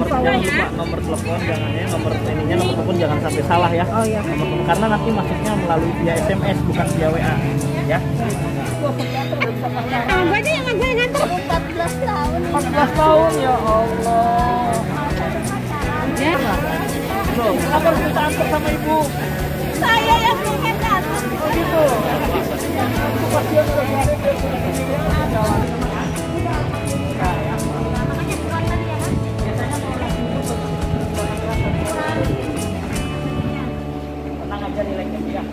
nomor telepon lupa, nomor telepon jangan ya, nomor ininya, nomor telepon jangan sampai salah ya. Oh iya. Nomor telepon, karena nanti masuknya melalui via SMS bukan via WA ya. Gue aja yang gue nganter. 14 tahun. 14 tahun ya Allah. Ya. Loh, kenapa harus kita antar sama ibu? Saya yang pengen datang. Oh gitu. Kasihan udah berada di jalan. Tenang aja nilainya ya.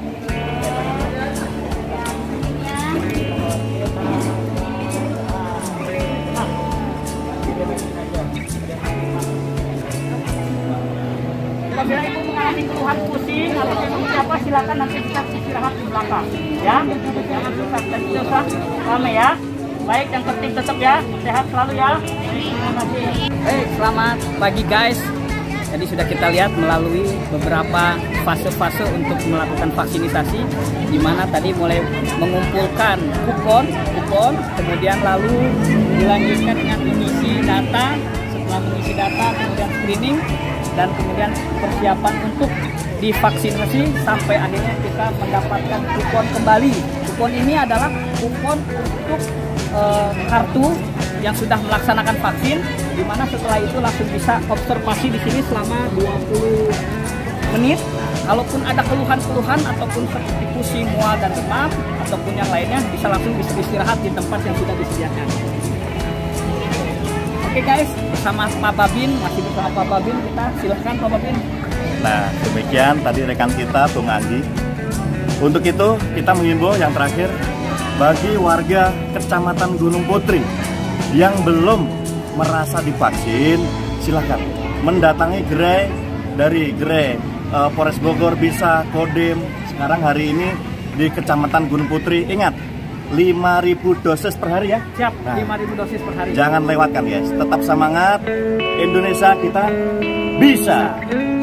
Apabila ibu mengalami keluhan pusing atau seperti apa, silakan nanti kita istirahat di belakang ya. Jangan susah, dan susah rame ya. Baik, yang penting tetap ya sehat selalu ya. Terima kasih. Hey, selamat pagi guys. Jadi sudah kita lihat melalui beberapa fase-fase untuk melakukan vaksinisasi, di mana tadi mulai mengumpulkan kupon, kemudian lalu dilanjutkan dengan mengisi data. Setelah mengisi data, kemudian screening, dan kemudian persiapan untuk divaksinasi sampai akhirnya kita mendapatkan kupon kembali. Kupon ini adalah kupon untuk kartu yang sudah melaksanakan vaksin, di mana setelah itu langsung bisa observasi di sini selama 20 menit. Kalaupun ada keluhan-keluhan ataupun seperti pusing, mual dan demam ataupun yang lainnya, bisa langsung istirahat di tempat yang sudah disediakan. Oke guys, bersama Pak Babin, masih bersama Pak Babin, kita silahkan Pak Babin. Nah, demikian tadi rekan kita Bung Anggi. Untuk itu kita mengimbau yang terakhir bagi warga Kecamatan Gunung Putri yang belum merasa divaksin, silahkan mendatangi gerai dari gerai Polres Bogor, bisa Kodim. Sekarang hari ini di Kecamatan Gunung Putri, ingat 5.000 dosis per hari ya. Siap, 5.000 dosis per hari. Jangan lewatkan guys, tetap semangat, Indonesia kita bisa.